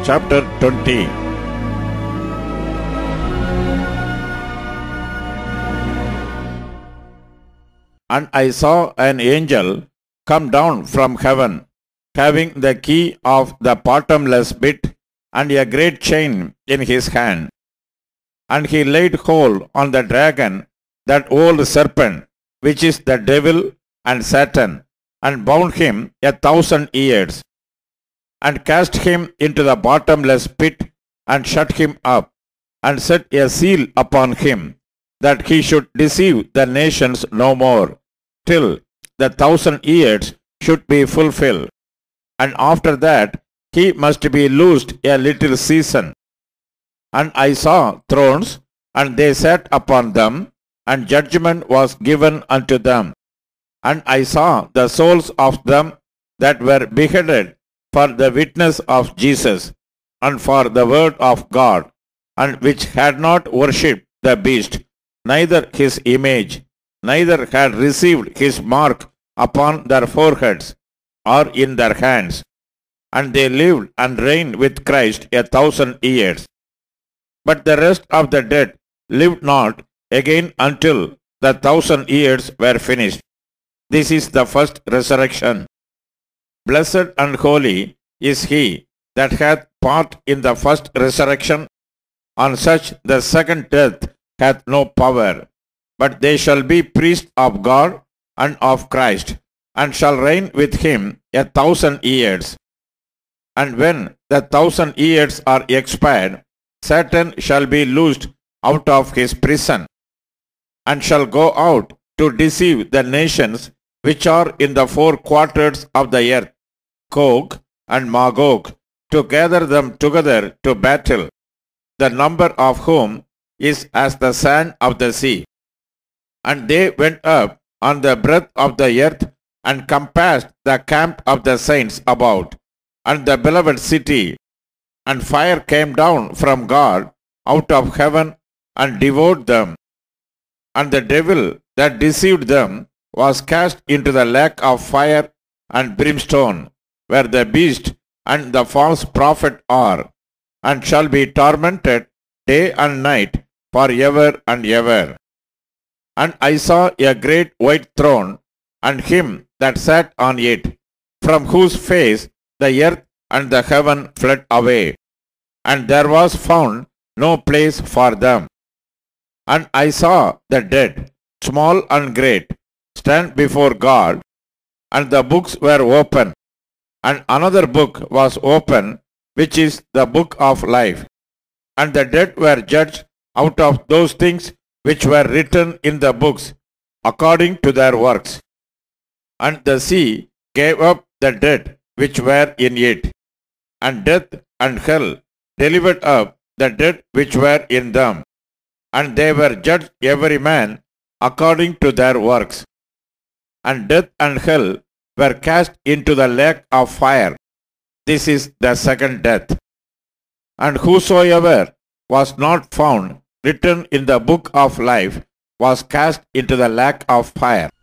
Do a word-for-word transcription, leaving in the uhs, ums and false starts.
chapter twenty. And I saw an angel come down from heaven, having the key of the bottomless pit and a great chain in his hand. And he laid hold on the dragon, that old serpent, which is the devil and Satan, and bound him a thousand years, and cast him into the bottomless pit, and shut him up, and set a seal upon him, that he should deceive the nations no more, till the thousand years should be fulfilled. And after that he must be loosed a little season. And I saw thrones, and they sat upon them, and judgment was given unto them. And I saw the souls of them that were beheaded for the witness of Jesus, and for the word of God, and which had not worshipped the beast, neither his image, neither had received his mark upon their foreheads or in their hands. And they lived and reigned with Christ a thousand years. But the rest of the dead lived not again until the thousand years were finished. This is the first resurrection. Blessed and holy is he that hath part in the first resurrection. On such the second death hath no power, but they shall be priests of God and of Christ, and shall reign with him a thousand years. And when the thousand years are expired, Satan shall be loosed out of his prison, and shall go out to deceive the nations which are in the four quarters of the earth, Gog and Magog, to gather them together to battle, the number of whom is as the sand of the sea. And they went up on the breadth of the earth, and compassed the camp of the saints about, and the beloved city. And fire came down from God out of heaven, and devoured them. And the devil that deceived them was cast into the lake of fire and brimstone, where the beast and the false prophet are, and shall be tormented day and night for ever and ever. And I saw a great white throne, and him that sat on it, from whose face the earth and the heaven fled away, and there was found no place for them. And I saw the dead, small and great, stand before God, and the books were open. And another book was open, which is the book of life. And the dead were judged out of those things which were written in the books, according to their works. And the sea gave up the dead which were in it, and death and hell delivered up the dead which were in them, and they were judged every man according to their works. And death and hell were cast into the lake of fire. This is the second death. And whosoever was not found written in the book of life was cast into the lake of fire.